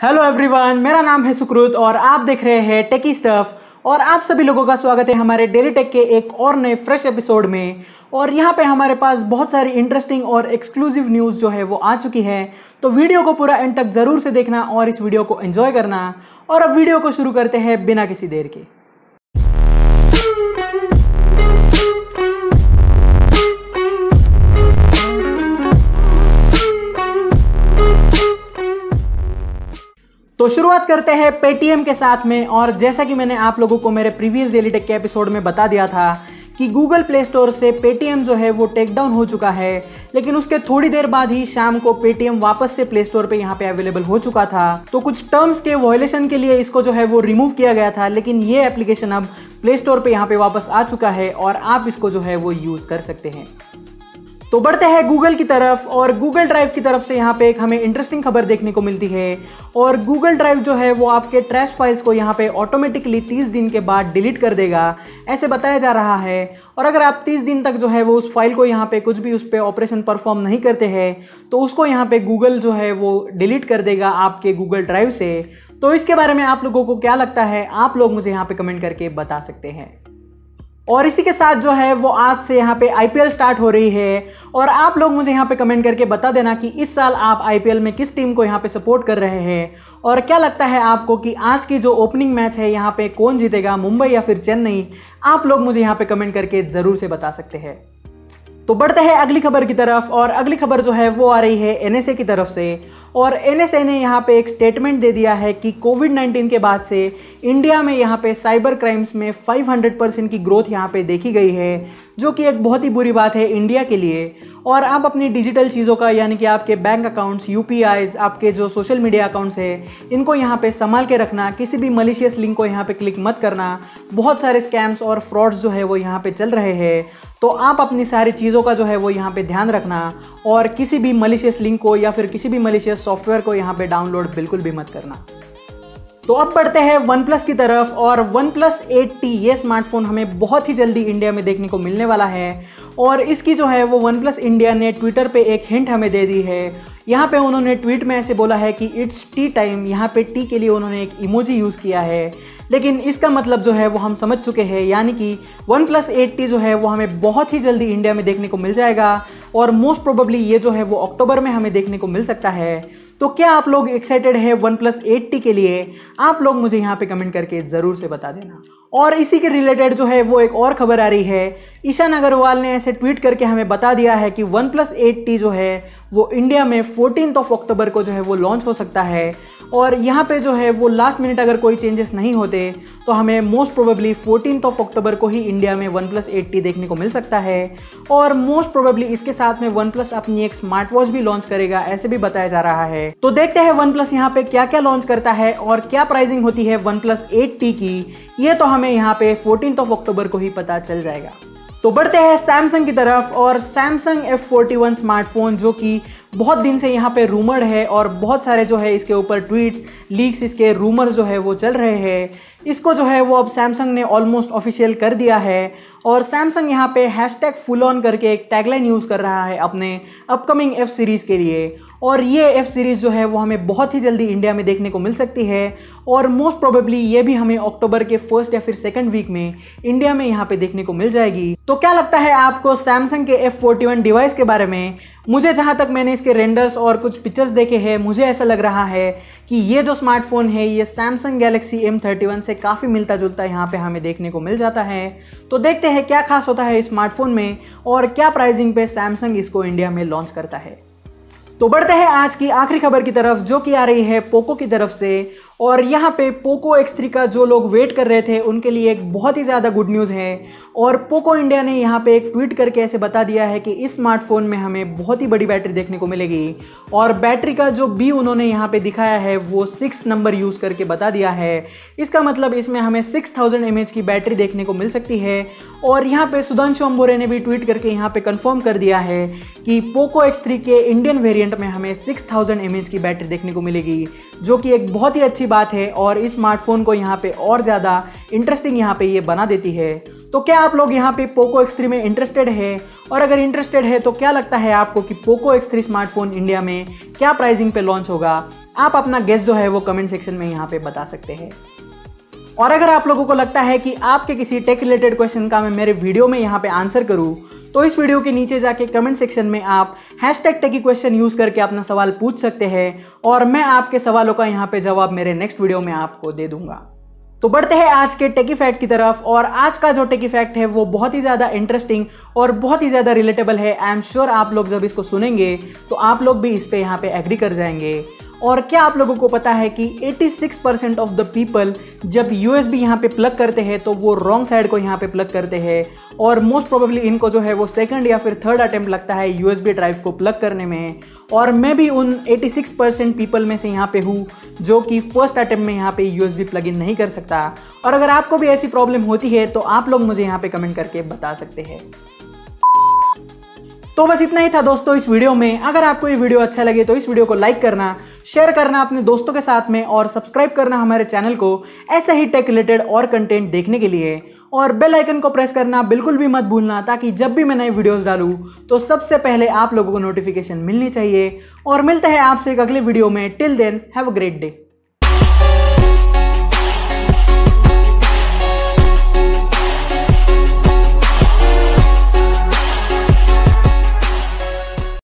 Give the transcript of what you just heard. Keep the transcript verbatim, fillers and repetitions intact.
Hello everyone, मेरा नाम है सुकृत और आप देख रहे हैं टेकी स्टफ। और आप सभी लोगों का स्वागत है हमारे डेली टेक के एक और नए फ्रेश एपिसोड में। और यहाँ पे हमारे पास बहुत सारी इंटरेस्टिंग और एक्सक्लूसिव न्यूज़ जो है वो आ चुकी है, तो वीडियो को पूरा एंड तक ज़रूर से देखना और इस वीडियो को एंजॉय करना। और अब वीडियो को शुरू करते हैं बिना किसी देर के। तो शुरुआत करते हैं पेटीएम के साथ में। और जैसा कि मैंने आप लोगों को मेरे प्रीवियस डेली टेक के एपिसोड में बता दिया था कि गूगल प्ले स्टोर से पेटीएम जो है वो टेक डाउन हो चुका है, लेकिन उसके थोड़ी देर बाद ही शाम को पेटीएम वापस से प्ले स्टोर पे यहाँ पे अवेलेबल हो चुका था। तो कुछ टर्म्स के वायलेशन के लिए इसको जो है वो रिमूव किया गया था, लेकिन ये एप्लीकेशन अब प्ले स्टोर पे यहाँ पे वापस आ चुका है और आप इसको जो है वो यूज कर सकते हैं। तो बढ़ते हैं गूगल की तरफ। और गूगल ड्राइव की तरफ से यहाँ पे एक हमें इंटरेस्टिंग खबर देखने को मिलती है। और गूगल ड्राइव जो है वो आपके ट्रैश फाइल्स को यहाँ पे ऑटोमेटिकली तीस दिन के बाद डिलीट कर देगा, ऐसे बताया जा रहा है। और अगर आप तीस दिन तक जो है वो उस फाइल को यहाँ पे कुछ भी उस पर ऑपरेशन परफॉर्म नहीं करते हैं, तो उसको यहाँ पे गूगल जो है वो डिलीट कर देगा आपके गूगल ड्राइव से। तो इसके बारे में आप लोगों को क्या लगता है, आप लोग मुझे यहाँ पे कमेंट करके बता सकते हैं। और इसी के साथ जो है वो आज से यहाँ पे आईपीएल स्टार्ट हो रही है। और आप लोग मुझे यहाँ पे कमेंट करके बता देना कि इस साल आप आईपीएल में किस टीम को यहाँ पे सपोर्ट कर रहे हैं, और क्या लगता है आपको कि आज की जो ओपनिंग मैच है यहाँ पे कौन जीतेगा, मुंबई या फिर चेन्नई। आप लोग मुझे यहाँ पे कमेंट करके ज़रूर से बता सकते हैं। तो बढ़ते हैं अगली खबर की तरफ। और अगली खबर जो है वो आ रही है एनएसए की तरफ से। और एनएसए ने यहाँ पे एक स्टेटमेंट दे दिया है कि कोविड नाइन्टीन के बाद से इंडिया में यहाँ पे साइबर क्राइम्स में पाँच सौ परसेंट की ग्रोथ यहाँ पे देखी गई है, जो कि एक बहुत ही बुरी बात है इंडिया के लिए। और आप अपनी डिजिटल चीज़ों का, यानी कि आपके बैंक अकाउंट्स, यूपीआईज, आपके जो सोशल मीडिया अकाउंट्स है, इनको यहाँ पे संभाल के रखना। किसी भी मलिशियस लिंक को यहाँ पे क्लिक मत करना। बहुत सारे स्कैम्स और फ्रॉड्स जो है वो यहाँ पे चल रहे हैं, तो आप अपनी सारी चीज़ों का जो है वो यहाँ पे ध्यान रखना। और किसी भी मलिशियस लिंक को या फिर किसी भी मलिशियस सॉफ्टवेयर को यहाँ पे डाउनलोड बिल्कुल भी मत करना। तो अब बढ़ते हैं वन प्लस की तरफ। और वन प्लस एट टी ये स्मार्टफोन हमें बहुत ही जल्दी इंडिया में देखने को मिलने वाला है। और इसकी जो है वो वन प्लस इंडिया ने ट्विटर पे एक हिंट हमें दे दी है। यहाँ पे उन्होंने ट्वीट में ऐसे बोला है कि इट्स टी टाइम। यहाँ पे टी के लिए उन्होंने एक इमोजी यूज़ किया है, लेकिन इसका मतलब जो है वो हम समझ चुके हैं, यानी कि वन प्लस एट टी जो है वो हमें बहुत ही जल्दी इंडिया में देखने को मिल जाएगा। और मोस्ट प्रोबेबली ये जो है वो अक्टूबर में हमें देखने को मिल सकता है। तो क्या आप लोग एक्साइटेड है वन प्लस एट टी के लिए? आप लोग मुझे यहाँ पे कमेंट करके ज़रूर से बता देना। और इसी के रिलेटेड जो है वो एक और खबर आ रही है। ईशान अग्रवाल ने ऐसे ट्वीट करके हमें बता दिया है कि वन प्लस एट टी जो है वो इंडिया में फोर्टीन ऑफ अक्टूबर को जो है वो लॉन्च हो सकता है। और यहाँ पे जो है वो लास्ट मिनट अगर कोई चेंजेस नहीं होते तो हमें most probably fourteen of October को ही इंडिया में वन प्लस एट टी देखने को मिल सकता है। और मोस्ट प्रोबेबली इसके साथ में वन प्लस अपनी एक स्मार्ट वॉच भी लॉन्च करेगा, ऐसे भी बताया जा रहा है। तो देखते हैं वन प्लस यहाँ पे क्या क्या लॉन्च करता है और क्या प्राइसिंग होती है वन प्लस एट टी की। ये तो हमें यहाँ पे फोर्टीन ऑफ अक्टूबर को ही पता चल जाएगा। तो बढ़ते हैं सैमसंग की तरफ। और Samsung F forty one smartphone जो कि बहुत दिन से यहाँ पे रूमर्ड है और बहुत सारे जो है इसके ऊपर ट्वीट्स, लीक्स, इसके रूमर्स जो है वो चल रहे हैं, इसको जो है वो अब सैमसंग ने ऑलमोस्ट ऑफिशियल कर दिया है। और सैमसंग यहाँ पे हैशटैग फुल ऑन करके एक टैगलाइन यूज़ कर रहा है अपने अपकमिंग एफ सीरीज़ के लिए। और ये एफ सीरीज़ जो है वो हमें बहुत ही जल्दी इंडिया में देखने को मिल सकती है। और मोस्ट प्रोबेबली ये भी हमें अक्टूबर के फर्स्ट या फिर सेकंड वीक में इंडिया में यहाँ पे देखने को मिल जाएगी। तो क्या लगता है आपको सैमसंग के एफ फोर्टी वन डिवाइस के बारे में? मुझे जहाँ तक मैंने इसके रेंडर्स और कुछ पिक्चर्स देखे हैं, मुझे ऐसा लग रहा है कि ये जो स्मार्टफोन है ये Samsung Galaxy M thirty one से काफ़ी मिलता जुलता यहाँ पे हमें देखने को मिल जाता है। तो देखते हैं क्या खास होता है इस स्मार्टफोन में और क्या प्राइसिंग पे सैमसंग इसको इंडिया में लॉन्च करता है। तो बढ़ते हैं आज की आखिरी खबर की तरफ, जो कि आ रही है पोको की तरफ से। और यहाँ पे पोको एक्स थ्री का जो लोग वेट कर रहे थे उनके लिए एक बहुत ही ज़्यादा गुड न्यूज़ है। और पोको इंडिया ने यहाँ पे एक ट्वीट करके ऐसे बता दिया है कि इस स्मार्टफोन में हमें बहुत ही बड़ी बैटरी देखने को मिलेगी। और बैटरी का जो बी उन्होंने यहाँ पे दिखाया है वो सिक्स नंबर यूज़ करके बता दिया है। इसका मतलब इसमें हमें सिक्स थाउजेंड एम एच की बैटरी देखने को मिल सकती है। और यहाँ पे सुधांशु अंबोरे ने भी ट्वीट करके यहाँ पे कंफर्म कर दिया है कि पोको एक्स थ्री के इंडियन वेरिएंट में हमें सिक्स थाउजेंड एम एच की बैटरी देखने को मिलेगी, जो कि एक बहुत ही अच्छी बात है और इस स्मार्टफोन को यहाँ पे और ज़्यादा इंटरेस्टिंग यहाँ पे ये बना देती है। तो क्या आप लोग यहाँ पे पोको एक्स थ्री में इंटरेस्टेड है? और अगर इंटरेस्टेड है तो क्या लगता है आपको कि Poco X three smartphone India में क्या प्राइसिंग पे लॉन्च होगा? आप अपना गेस जो है वो कमेंट सेक्शन में यहाँ पे बता सकते हैं। और अगर आप लोगों को लगता है कि आपके किसी टेक रिलेटेड क्वेश्चन का मैं मेरे वीडियो में यहाँ पे आंसर करूँ, तो इस वीडियो के नीचे जाके कमेंट सेक्शन में आप हैशटैग टेकी क्वेश्चन यूज करके अपना सवाल पूछ सकते हैं और मैं आपके सवालों का यहाँ पे जवाब मेरे नेक्स्ट वीडियो में आपको दे दूंगा। तो बढ़ते हैं आज के टेकी फैक्ट की तरफ। और आज का जो टेकी फैक्ट है वो बहुत ही ज़्यादा इंटरेस्टिंग और बहुत ही ज़्यादा रिलेटेबल है। आई एम श्योर आप लोग जब इसको सुनेंगे तो आप लोग भी इस पे यहाँ पे एग्री कर जाएंगे। और क्या आप लोगों को पता है कि छियासी परसेंट ऑफ द पीपल जब यूएसबी यहाँ पे प्लग करते हैं तो वो रॉन्ग साइड को यहाँ पे प्लग करते हैं और मोस्ट प्रोबेबली इनको जो है वो सेकंड या फिर थर्ड अटेम्प्ट लगता है यूएसबी ड्राइव को प्लग करने में। और मैं भी उन छियासी परसेंट पीपल में से यहाँ पे हूँ जो कि फर्स्ट अटेम्प्ट में यहाँ पे यूएसबी प्लग इन नहीं कर सकता। और अगर आपको भी ऐसी प्रॉब्लम होती है तो आप लोग मुझे यहाँ पे कमेंट करके बता सकते हैं। तो बस इतना ही था दोस्तों इस वीडियो में। अगर आपको ये वीडियो अच्छा लगे तो इस वीडियो को लाइक करना, शेयर करना अपने दोस्तों के साथ में और सब्सक्राइब करना हमारे चैनल को ऐसे ही टेक रिलेटेड और कंटेंट देखने के लिए। और बेल आइकन को प्रेस करना बिल्कुल भी मत भूलना ताकि जब भी मैं नए वीडियोस डालूं तो सबसे पहले आप लोगों को नोटिफिकेशन मिलनी चाहिए। और मिलते हैं आपसे एक अगले वीडियो में। Till then have a great day.